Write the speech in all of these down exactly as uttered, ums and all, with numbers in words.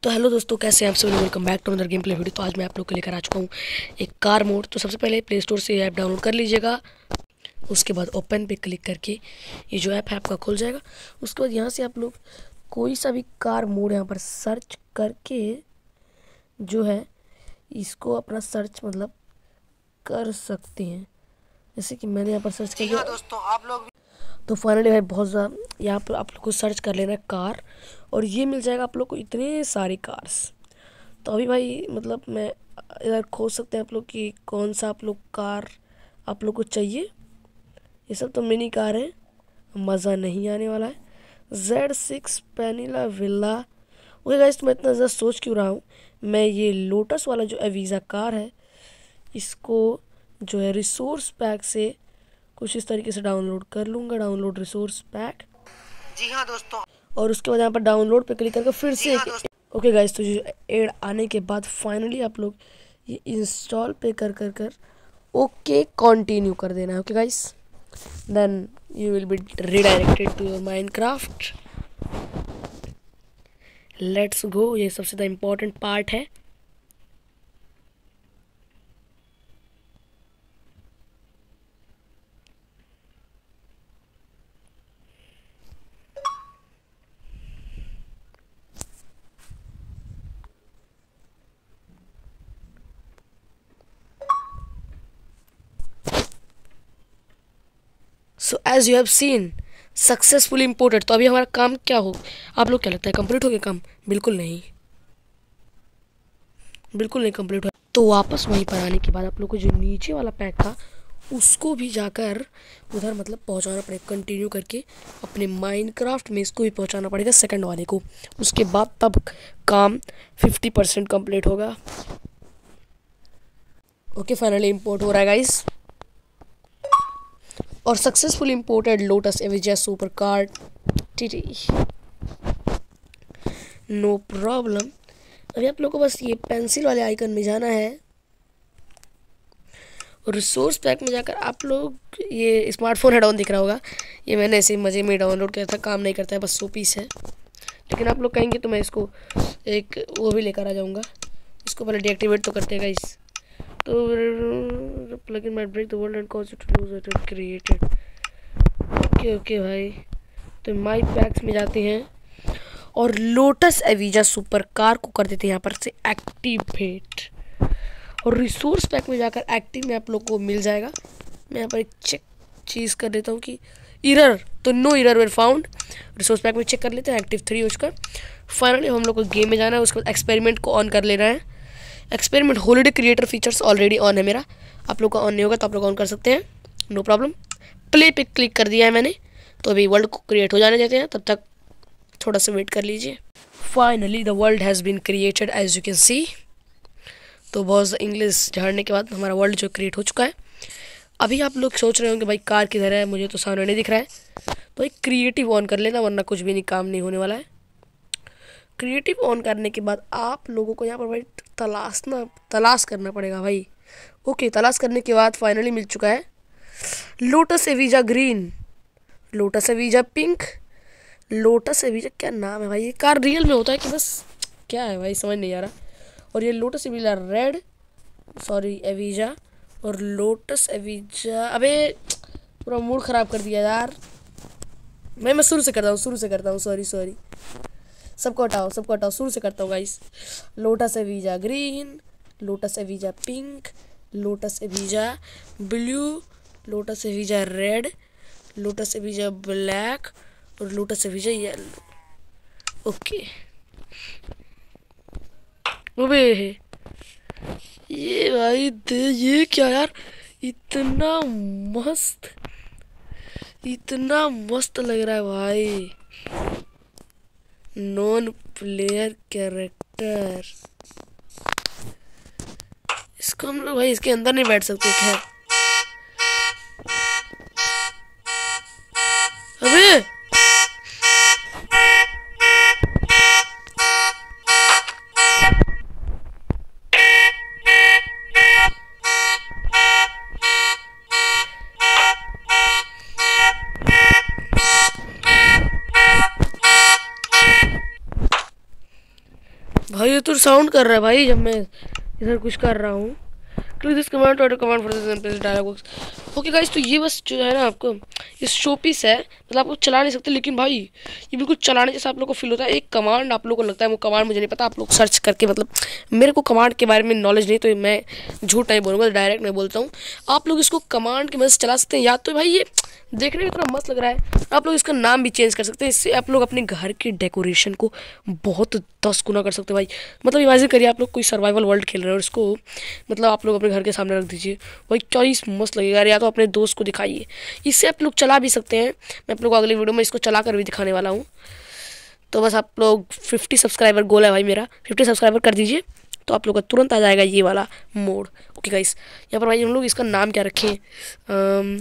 तो हेलो दोस्तों, कैसे हैं आप सभी लोग। Welcome back to another game play video. तो आज मैं आप लोग के लेकर आ चुका हूँ एक कार मोड। तो सबसे पहले प्ले स्टोर से ऐप डाउनलोड कर लीजिएगा। उसके बाद ओपन पे क्लिक करके ये जो ऐप है आपका खुल जाएगा। उसके बाद यहाँ से आप लोग कोई सा भी कार मोड यहाँ पर सर्च करके जो है इसको अपना सर्च मतलब कर सकते हैं। जैसे कि मैंने यहाँ पर सर्च कर दिया दोस्तों, आप लोग तो फाइनली भाई बहुत ज़्यादा यहाँ पर आप लोग को सर्च कर लेना है कार, और ये मिल जाएगा आप लोग को इतने सारी कार्स। तो अभी भाई मतलब मैं इधर खोज सकते हैं आप लोग कि कौन सा आप लोग कार आप लोग को चाहिए। ये सब तो मिनी कार है, मज़ा नहीं आने वाला है। जेड सिक्स पेनिला विला। ओके गाइस, तो मैं इतना ज़्यादा सोच क्यों रहा हूँ। मैं ये लोटस वाला जो एवीज़ा कार है इसको जो है रिसोर्स पैक से कुछ इस तरीके से डाउनलोड कर लूँगा। डाउनलोड रिसोर्स पैक, जी हाँ दोस्तों। और उसके बाद यहाँ पर डाउनलोड पे क्लिक करके फिर से हाँ ओके गाइस, तो जो एड आने के बाद फाइनली आप लोग ये इंस्टॉल पे कर कर कर ओके कंटिन्यू कर देना है। Okay guys, then you will be redirected to your Minecraft. Let's go. ये सबसे ज़्यादा इम्पोर्टेंट पार्ट है। So as you have seen successfully imported. तो अभी हमारा काम क्या हो, आप लोग क्या लगता है कंप्लीट हो गया काम? बिल्कुल नहीं, बिल्कुल नहीं कंप्लीट हुआ। तो वापस वहीं पर आने के बाद आप लोग को जो नीचे वाला पैक था उसको भी जाकर उधर मतलब पहुंचाना पड़ेगा। कंटिन्यू करके अपने माइनक्राफ्ट में इसको भी पहुंचाना पड़ेगा सेकंड वाले को। उसके बाद तब काम फिफ्टी परसेंट कंप्लीट होगा। ओके, फाइनली इंपोर्ट हो रहा है गाइस, और successful imported Lotus Evija super car TT. No problem. अभी आप लोग को बस ये पेंसिल वाले आइकन में जाना है, और रिसोर्स पैक में जाकर आप लोग ये स्मार्टफोन हेड ऑन दिख रहा होगा, ये मैंने ऐसे मज़े में डाउनलोड किया था। काम नहीं करता है, बस सौ पीस है। लेकिन आप लोग कहेंगे तो मैं इसको एक वो भी लेकर आ जाऊँगा। इसको पहले डीएक्टिवेट तो करते हैं गाइस। तो plugin might break the world and cause it to lose it created. Okay okay भाई, तो माई पैक्स में जाते हैं और लोटस एविजा सुपर कार को कर देते हैं यहाँ पर से एक्टिवेट, और रिसोर्स पैक में जाकर एक्टिव में आप लोग को मिल जाएगा। मैं यहाँ पर एक चेक चीज़ कर देता हूँ कि इरर, तो no error were found. Resource pack में चेक कर लेते हैं एक्टिव थ्री हो चुका। फाइनली हम लोग को गेम में जाना है। उसके बाद एक्सपेरिमेंट को ऑन कर लेना है। Experiment holiday creator features already on है मेरा, आप लोग का ऑन नहीं होगा तो आप लोग ऑन कर सकते हैं, नो प्रॉब्लम। प्ले पे क्लिक कर दिया है मैंने, तो अभी वर्ल्ड को क्रिएट हो जाने देते हैं, तब तक थोड़ा सा वेट कर लीजिए। Finally the world has been created as you can see. तो बहुत इंग्लिश झाड़ने के बाद हमारा वर्ल्ड जो क्रिएट हो चुका है। अभी आप लोग सोच रहे होंगे भाई कार किधर है, मुझे तो सामने नहीं दिख रहा है। तो एक क्रिएटिव ऑन कर लेना, वरना कुछ भी नहीं, काम नहीं होने वाला है। क्रिएटिव ऑन करने के बाद आप लोगों को यहाँ पर भाई तलाशना तलाश करना पड़ेगा भाई। ओके, तलाश करने के बाद फाइनली मिल चुका है Lotus Evija green, Lotus Evija pink, Lotus Evija क्या नाम है भाई। ये कार रियल में होता है कि बस क्या है भाई, समझ नहीं आ रहा। और ये Lotus Evija red, sorry Evija, और लोटस एविजा। अबे पूरा मूड ख़राब कर दिया यार। मैं मैं शुरू से करता हूँ शुरू से करता हूँ सॉरी सॉरी सबको हटाओ सबको हटाओ शुरू से करता हूँ guys. Lotus Evija green, Lotus Evija pink, Lotus Evija blue, Lotus Evija red, Lotus Evija black, और लोटस एविजा येलो। ओके, अबे ये भाई दे, ये क्या यार, इतना मस्त इतना मस्त लग रहा है भाई। नॉन प्लेयर कैरेक्टर, इसको हम लोग भाई इसके अंदर नहीं बैठ सकते क्या? अबे भाई ये तो साउंड कर रहा है भाई जब मैं इधर कुछ कर रहा हूँ। Click this command to command for this dialog box. Okay guys, तो ये बस जो है ना आपको ये शो पीस है, मतलब आप लोग चला नहीं सकते, लेकिन भाई ये बिल्कुल चलाने जैसा आप लोग को फील होता है। एक कमांड आप लोग को लगता है, वो कमांड मुझे नहीं पता, आप लोग सर्च करके, मतलब मेरे को कमांड के बारे में नॉलेज नहीं, तो मैं झूठ नहीं बोलूँगा, डायरेक्ट मैं बोलता हूँ। आप लोग इसको कमांड की मदद से चला सकते हैं, या तो भाई ये देखने में इतना मस्त लग रहा है, आप लोग इसका नाम भी चेंज कर सकते हैं। इससे आप लोग अपने घर के डेकोरेशन को बहुत दस गुना कर सकते हैं भाई। मतलब इमेजिन करिए आप लोग कोई सर्वाइवल वर्ल्ड खेल रहे हैं और इसको मतलब आप लोग अपने घर के सामने रख दीजिए, भाई चॉइस मस्त लगेगा। या तो अपने दोस्त को दिखाइए, इससे आप लोग चला भी सकते हैं। मैं आप लोग को अगली वीडियो में इसको चला कर भी दिखाने वाला हूँ। तो बस आप लोग फिफ्टी सब्सक्राइबर गोल है भाई मेरा, फिफ्टी सब्सक्राइबर कर दीजिए तो आप लोग का तुरंत आ जाएगा ये वाला मोड। ओके गाइस, यहाँ पर भाई हम लोग इसका नाम क्या रखें? अम,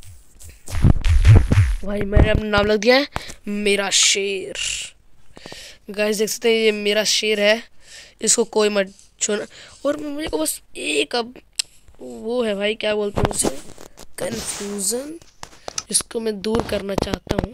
भाई मैंने अपना नाम लग दिया है मेरा शेर। गाइस देख सकते हैं ये मेरा शेर है, इसको कोई मत छूना। और मुझे को बस एक अब वो है भाई, क्या बोलते हैं उसे, कंफ्यूजन, इसको मैं दूर करना चाहता हूँ।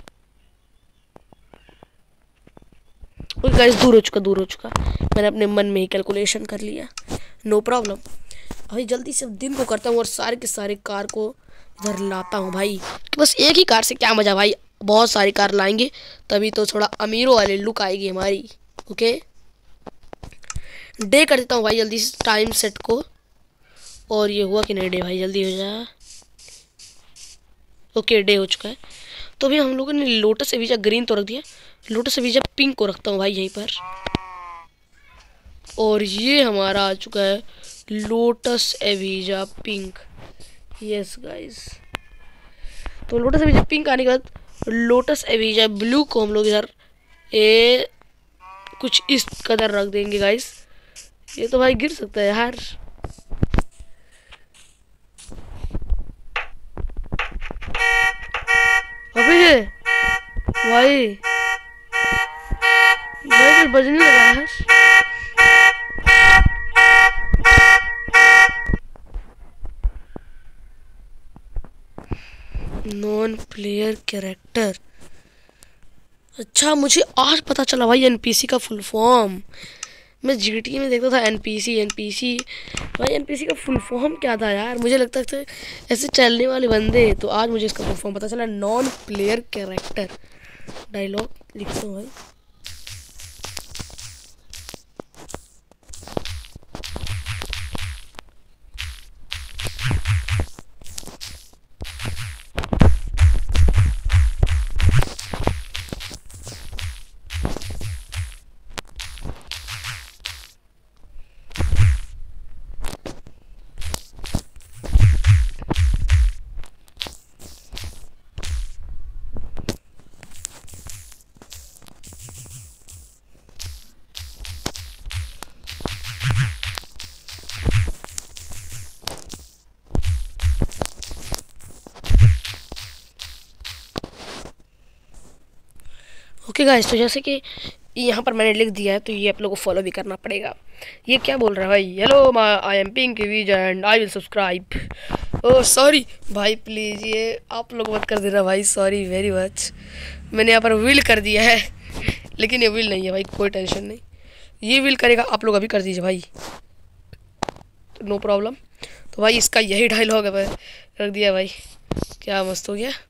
और गाइस दूर हो चुका दूर हो चुका मैंने अपने मन में ही कैलकुलेशन कर लिया, नो प्रॉब्लम। भाई जल्दी से दिन को करता हूँ और सारे के सारे कार को इधर लाता हूँ भाई। तो बस एक ही कार से क्या मज़ा भाई, बहुत सारी कार लाएंगे तभी तो थोड़ा अमीरों वाली लुक आएगी हमारी। ओके, डे कर देता हूँ भाई जल्दी से टाइम सेट को। और ये हुआ कि नहीं डे, भाई जल्दी हो जा। ओके डे हो चुका है। तो अभी हम लोगों ने लोटस एविजा ग्रीन तो रख दिया, लोटस एविजा पिंक को रखता हूँ भाई यहीं पर। और ये हमारा आ चुका है Lotus Evija pink. Yes guys, तो लोटस एविजा पिंक आने के बाद लोटस एविजा ब्लू को हम लोग इधर ए कुछ इस कदर रख देंगे गाइस। ये तो भाई गिर सकता है यार। अबे भाई भाई कुछ बजने लगा यार। नॉन प्लेयर कैरेक्टर, अच्छा मुझे आज पता चला भाई एनपीसी का फुल फॉर्म। मैं जीटी में देखता था एनपीसी एनपीसी, भाई एनपीसी का फुल फॉर्म क्या था यार, मुझे लगता था ऐसे चलने वाले बंदे। तो आज मुझे इसका फुल फॉर्म पता चला, नॉन प्लेयर कैरेक्टर। डायलॉग लिखता हूँ भाई। ओके गाइस, तो जैसे कि यहाँ पर मैंने लिख दिया है तो ये आप लोगों को फॉलो भी करना पड़ेगा। ये क्या बोल रहा है भाई, hello I am pink Evija and I will subscribe. Oh sorry भाई, प्लीज़ ये आप लोग मत कर देना भाई, सॉरी वेरी मच। मैंने यहाँ पर विल कर दिया है लेकिन ये विल नहीं है भाई, कोई टेंशन नहीं, ये विल करेगा आप लोग अभी कर दीजिए भाई, नो प्रॉब्लम। तो भाई इसका यही डायलॉग है, रख दिया भाई, क्या मस्त हो गया।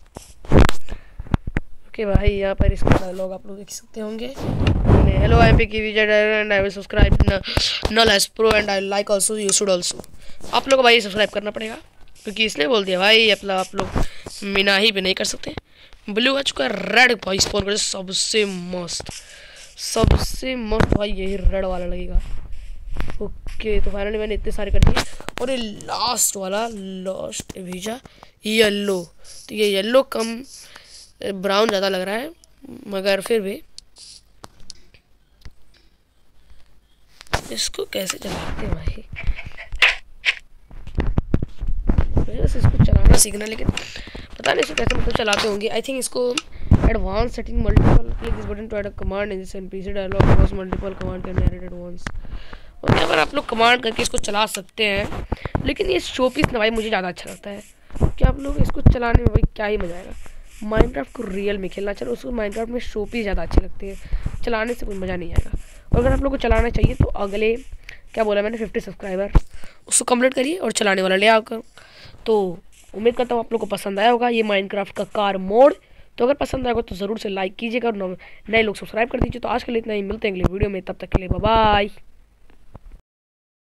ओके भाई यहाँ पर इसका डायलॉग आप लोग देख सकते होंगे, hello I am pinky Evija and I will subscribe null S pro and I like also you should also. आप लोग को भाई सब्सक्राइब करना पड़ेगा क्योंकि इसने बोल दिया भाई, अपना आप लोग मिनाही भी नहीं कर सकते। ब्लू आ चुका है, रेड भाई स्पॉन कर सबसे मस्त, सबसे मस्त भाई यही रेड वाला लगेगा। ओके तो फाइनली मैंने इतने सारे कर दिए और ये लास्ट वाला लास्ट भेजा येलो। तो ये येलो कम ब्राउन ज़्यादा लग रहा है मगर फिर भी इसको कैसे चलाते हैं भाई, बस इसको चलाना सीखना, लेकिन पता नहीं इसको कैसे मतलब चलाते होंगे। आई थिंक इसको advance setting multiple click this button to add a command in this NPC dialog box multiple command can narrate advance. और यहाँ पर आप लोग कमांड करके इसको चला सकते हैं, लेकिन ये शो पीस ना भाई मुझे ज़्यादा अच्छा लगता है कि आप लोग इसको चलाने में भाई क्या ही मज़ा आएगा। माइनक्राफ्ट को रियल में खेलना, चलो उसको माइनक्राफ्ट में शो पीस ज़्यादा अच्छे लगते हैं, चलाने से कोई मज़ा नहीं आएगा। तो अगर आप लोग को चलाना चाहिए तो अगले क्या बोला मैंने फिफ्टी सब्सक्राइबर उसको कंप्लीट करिए और चलाने वाला ले आकर। तो उम्मीद करता हूँ आप लोग को पसंद आया होगा ये माइनक्राफ्ट का कार मोड। तो अगर पसंद आएगा तो ज़रूर से लाइक कीजिएगा और नए लोग सब्सक्राइब कर दीजिए। तो आज के लिए इतना ही, मिलते हैं अगले वीडियो में, तब तक के लिए बाय बाय।